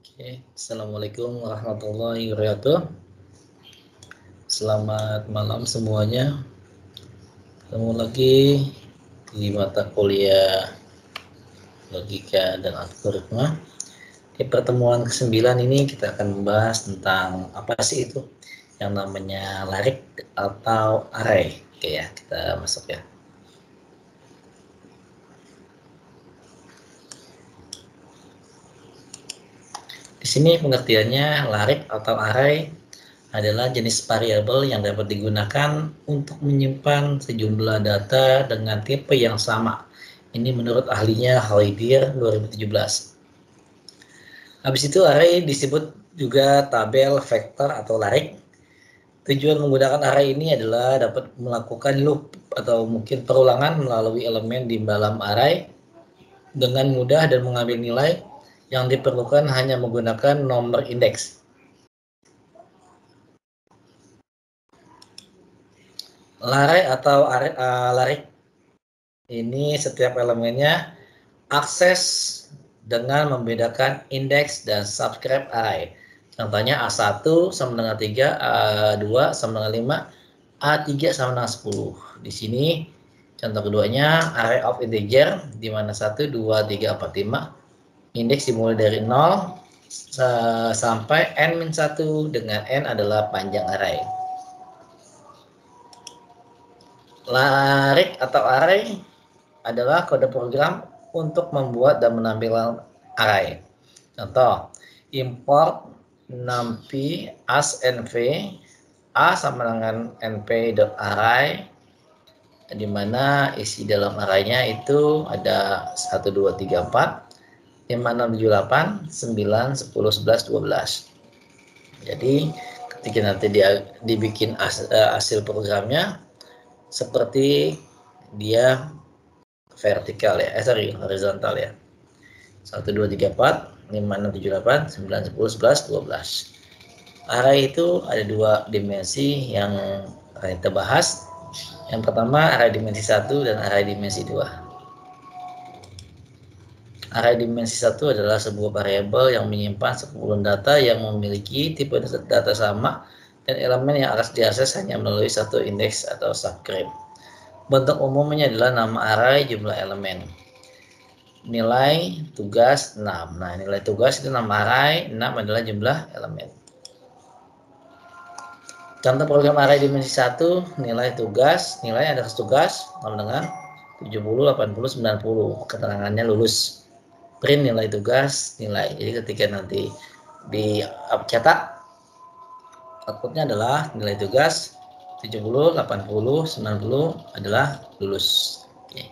Oke, Assalamualaikum warahmatullahi wabarakatuh. Selamat malam semuanya. Ketemu lagi di mata kuliah Logika dan Algoritma. Di pertemuan ke-9 ini kita akan membahas tentang apa sih itu yang namanya larik atau array. Oke ya, kita masuk ya. Di sini pengertiannya larik atau array adalah jenis variabel yang dapat digunakan untuk menyimpan sejumlah data dengan tipe yang sama. Ini menurut ahlinya Halidir 2017. Habis itu array disebut juga tabel, vektor, atau larik. Tujuan menggunakan array ini adalah dapat melakukan loop atau mungkin perulangan melalui elemen di dalam array dengan mudah dan mengambil nilai yang diperlukan hanya menggunakan nomor indeks. Larik atau larik ini setiap elemennya akses dengan membedakan indeks dan subscribe array. Contohnya A1 sama dengan 3, A2 sama dengan 5, A3 sama dengan 10. Di sini contoh keduanya array of integer di mana 1, 2, 3, 4, 5. Indeks dimulai dari 0 sampai n-1 dengan n adalah panjang array. Larik atau array adalah kode program untuk membuat dan menampilkan array. Contoh, import numpy as nv a sama dengan np.array, di mana isi dalam arraynya itu ada 1, 2, 3, 4, 5, 6, 7, 8, 9, 10, 11, 12. Jadi ketika nanti dia dibikin hasil programnya seperti dia vertikal ya, horizontal ya. 1, 2, 3, 4, 5, 6, 7, 8, 9, 10, 11, 12. Array itu ada dua dimensi yang kita bahas. Yang pertama array dimensi 1 dan array dimensi 2. Array dimensi 1 adalah sebuah variabel yang menyimpan sekumpulan data yang memiliki tipe data sama dan elemen yang akan diakses hanya melalui satu indeks atau subscribe. Bentuk umumnya adalah nama array, jumlah elemen. Nilai tugas 6. Nah, nilai tugas itu nama array, 6 adalah jumlah elemen. Contoh program array dimensi 1, nilai tugas, nilai ada tugas sama dengan 70, 80, 90. Keterangannya lulus. Print nilai tugas, nilai. Jadi ketika nanti dicetak, outputnya adalah nilai tugas 70, 80, 90 adalah lulus. Oke.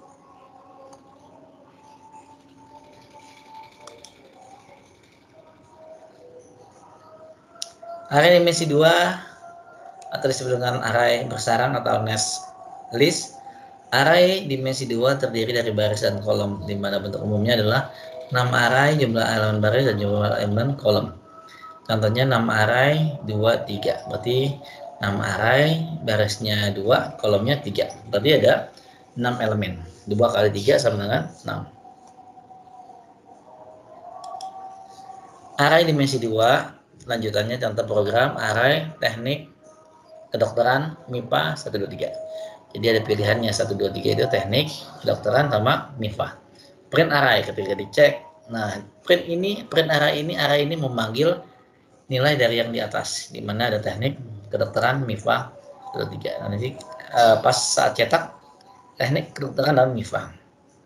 Array dimensi 2 atau disebut dengan array bersarang atau nest list. Array dimensi 2 terdiri dari baris dan kolom, di mana bentuk umumnya adalah nama array, jumlah elemen baris, dan jumlah elemen kolom. Contohnya nama array 2, 3. Berarti nama array barisnya 2, kolomnya 3. Berarti ada 6 elemen. 2 kali 3 sama dengan 6. Array dimensi 2, lanjutannya contoh program array teknik kedokteran MIPA 1, 2, 3. Jadi ada pilihannya 1, 2, 3 itu teknik, kedokteran, sama MIPA. Print array ketika dicek. Nah, print array ini memanggil nilai dari yang di atas, di mana ada teknik, kedokteran, MIPA 1, 2, 3. Nah, nanti pas saat cetak teknik, kedokteran, dan MIPA.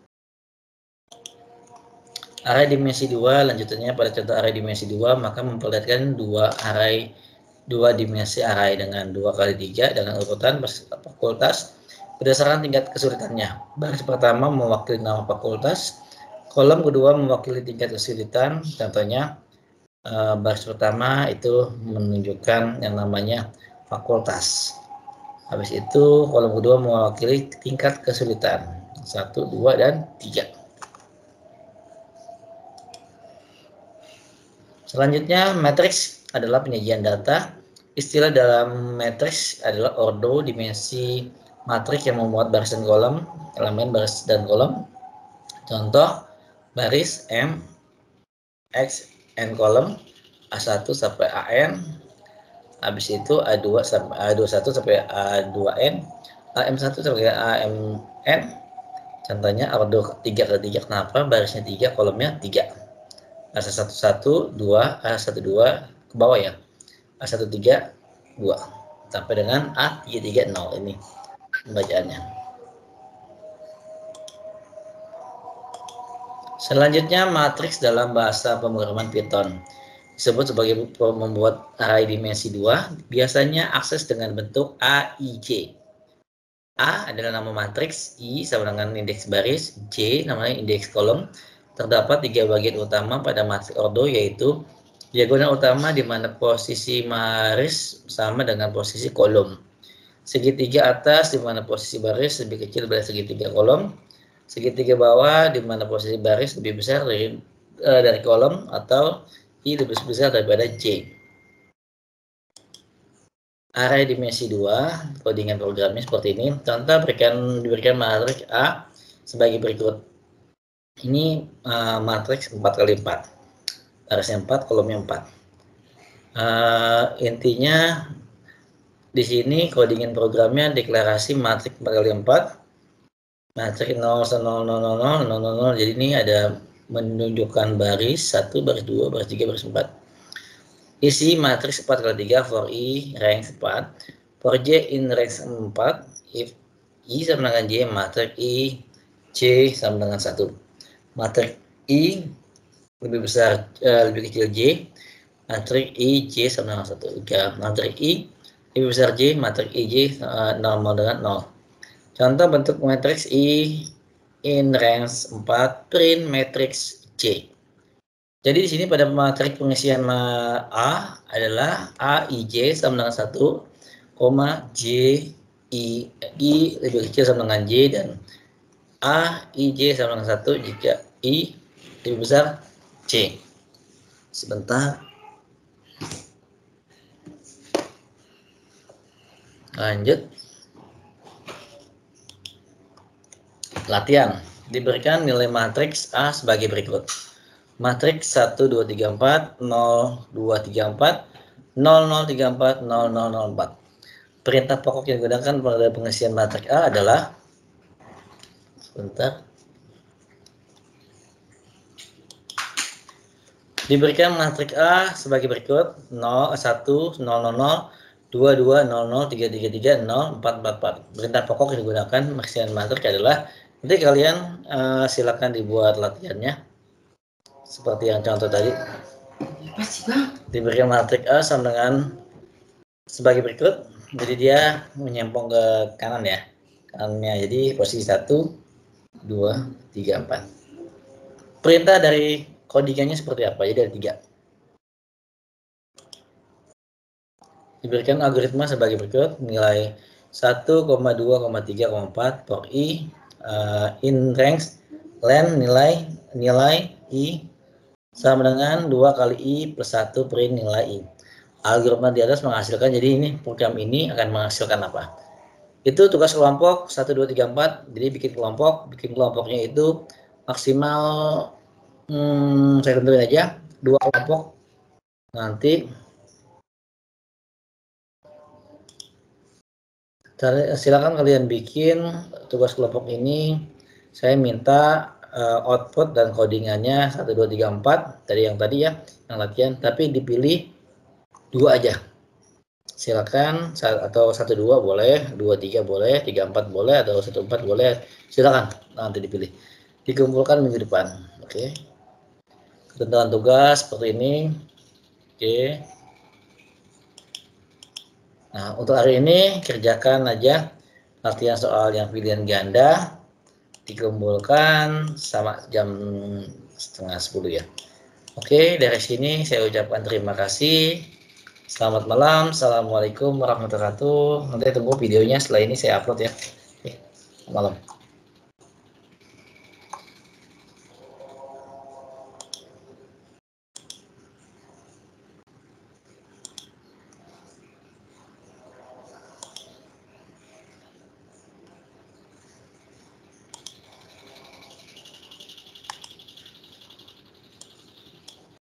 Array dimensi 2, lanjutannya pada contoh array dimensi 2, maka memperlihatkan dua dimensi array dengan 2 kali 3 dengan urutan fakultas berdasarkan tingkat kesulitannya. Baris pertama mewakili nama fakultas, kolom kedua mewakili tingkat kesulitan. Contohnya baris pertama itu menunjukkan yang namanya fakultas. Habis itu kolom kedua mewakili tingkat kesulitan 1, 2, dan 3. Selanjutnya, matriks adalah penyajian data. Istilah dalam matriks adalah ordo, dimensi matriks yang memuat baris dan kolom, elemen baris dan kolom. Contoh, baris M, X, N kolom, A1 sampai AN, habis itu A2 sampai A21 sampai A2N, AM1 sampai AMN. Contohnya order 3 ke 3, kenapa? Barisnya 3, kolomnya 3. A11, 2, A12 ke bawah ya. A13, 2. Sampai dengan A330 ini pembacaannya. Selanjutnya, matriks dalam bahasa pemrograman Python disebut sebagai membuat array dimensi 2, biasanya akses dengan bentuk AIJ. A adalah nama matriks, I sama dengan indeks baris, J namanya indeks kolom. Terdapat 3 bagian utama pada matriks ordo, yaitu diagonal utama di mana posisi baris sama dengan posisi kolom. Segitiga atas di mana posisi baris lebih kecil dari segitiga kolom. Segitiga bawah di mana posisi baris lebih besar dari kolom, atau I lebih besar daripada J. Array dimensi 2, codingan programnya seperti ini. Contoh diberikan matriks A sebagai berikut. Ini matriks 4x4. Barisnya 4, kolomnya 4. Intinya di sini codingan programnya deklarasi matriks 4x4. Matriks 0, 0, 0, 0, 0, 0, 0. Jadi ini ada menunjukkan baris 1, baris 2, baris 3, baris 4. Isi matriks 4x3 for I rank 4, for J in rank 4, if I sama dengan J, matriks I J sama dengan 1. Matriks I lebih besar, lebih kecil J, matriks I J sama dengan 1. Jika matriks I lebih besar J, matriks I J normal dengan 0. Contoh bentuk matriks I in rank 4, print matriks J. Jadi di sini pada matriks pengisian A adalah A I J sama dengan 1, J I lebih kecil sama dengan J, dan A I J sama dengan 1 jika I lebih besar J. Sebentar. Lanjut. Latihan. Diberikan nilai matriks A sebagai berikut. Matriks 1, 2, 3, 4, 0, 2, 3, 4, 0, 0, 3, 4, 0, 0, 0, 4. Perintah pokok yang digunakan pada pengisian matriks A adalah, sebentar, diberikan matriks A sebagai berikut: 0, 1, 0, 0, 0, 2, 2, 0, 0, 3, 3, 3, 0, 4, 4, 4. Perintah pokok yang digunakan pengisian matriks adalah, nanti kalian silakan dibuat latihannya seperti yang contoh tadi. Diberikan matriks A sama dengan sebagai berikut, jadi dia menyempong ke kanan ya, kanannya, jadi posisi 1, 2, 3, 4. Perintah dari codingannya seperti apa? Jadi ada 3. Diberikan algoritma sebagai berikut, nilai 1, 2, 3, 4 for I in range len nilai I sama dengan 2 kali I plus 1 print nilai I. Algoritma di atas menghasilkan, jadi ini program ini akan menghasilkan apa? Itu tugas kelompok 1, 2, 3, 4. Jadi bikin kelompoknya itu maksimal saya tentuin aja 2 kelompok. Nanti silakan kalian bikin tugas kelompok ini. Saya minta output dan codingannya 1, 2, 3, 4 dari yang tadi ya, yang latihan, tapi dipilih 2 aja. Silakan, atau 1, 2 boleh, 2, 3 boleh, 3, 4 boleh, atau 1, 4 boleh. Silakan nanti dipilih. Dikumpulkan minggu depan. Oke. Ketentuan tugas seperti ini. Oke. Nah, untuk hari ini kerjakan aja latihan soal yang pilihan ganda, dikumpulkan sama jam 9:30 ya. Oke, dari sini saya ucapkan terima kasih. Selamat malam. Assalamualaikum warahmatullahi wabarakatuh. Nanti tunggu videonya setelah ini saya upload ya. Oke, malam.